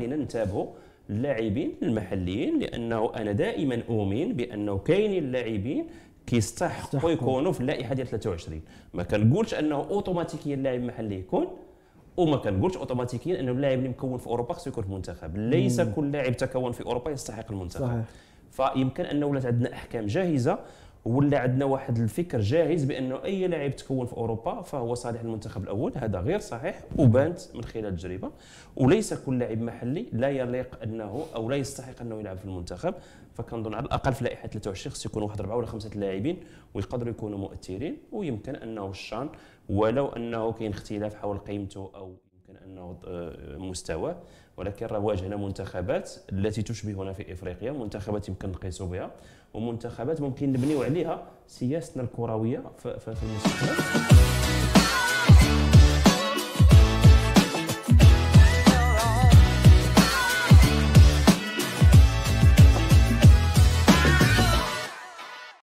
خلينا ننتبهوا اللاعبين المحليين، لانه انا دائما اؤمن بانه كاينين اللاعبين كيستحقوا يكونوا في اللائحه ديال 23. ما كنقولش انه اوتوماتيكيا اللاعب المحلي يكون، وما كنقولش اوتوماتيكيا انه اللاعب اللي مكون في اوروبا خصو يكون في المنتخب. ليس كل لاعب تكون في اوروبا يستحق المنتخب. صحيح. فيمكن انه ولات عندنا احكام جاهزه، ولا عندنا واحد الفكر جاهز بانه اي لاعب تكون في اوروبا فهو صالح المنتخب الاول. هذا غير صحيح وبانت من خلال التجربه. وليس كل لاعب محلي لا يليق انه او لا يستحق انه يلعب في المنتخب. فكنظن على الاقل في لائحه 23 خص يكون واحد 4 ولا 5 لاعبين ويقدروا يكونوا مؤثرين. ويمكن انه الشان ولو انه كاين اختلاف حول قيمته او يمكن انه مستواه، ولكن راه واجهنا منتخبات التي تشبهنا في افريقيا، منتخبات يمكن نقيسوا بها، ومنتخبات ممكن نبنيو عليها سياستنا الكرويه في المستقبل.